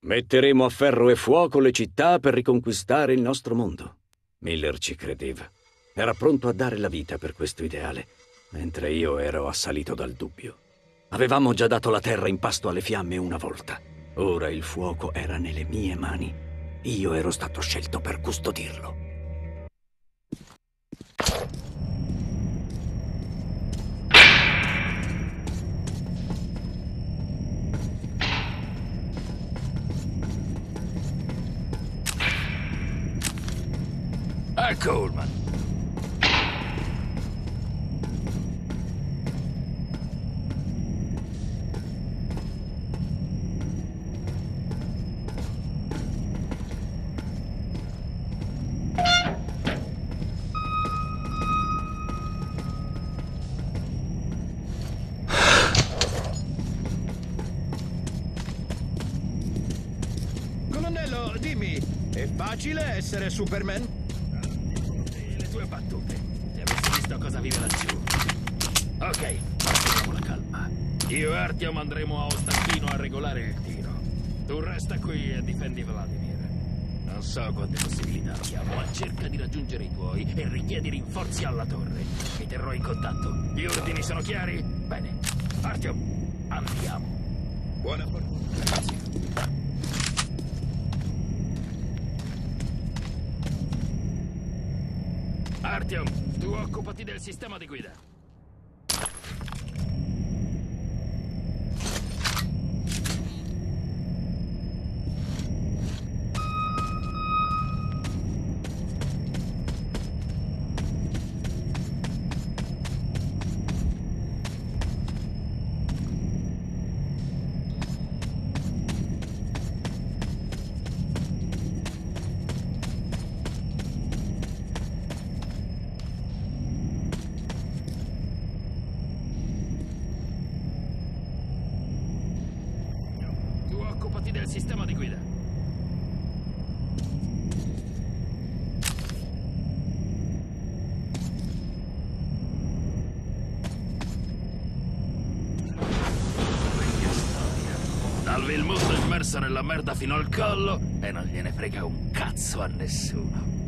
Metteremo a ferro e fuoco le città per riconquistare il nostro mondo. Miller ci credeva. Era pronto a dare la vita per questo ideale, mentre io ero assalito dal dubbio. Avevamo già dato la terra in pasto alle fiamme una volta. Ora il fuoco era nelle mie mani. Io ero stato scelto per custodirlo. Coleman. Colonnello, dimmi, è facile essere Superman? Le tue battute. Se avessi visto cosa vive laggiù. Ok, facciamo la calma. Io e Artyom andremo a Ostachino a regolare il tiro. Tu resta qui e difendi Vladimir. Non so quante possibilità abbiamo, ma cerca di raggiungere i tuoi e richiedi rinforzi alla torre. Mi terrò in contatto. Gli ordini sono chiari? Bene. Artyom, andiamo. Buona fortuna, ragazzi. Artyom, tu occupati del sistema di guida. Occupati del sistema di guida. Vecchia storia. Salvi il mondo immerso nella merda fino al collo e non gliene frega un cazzo a nessuno.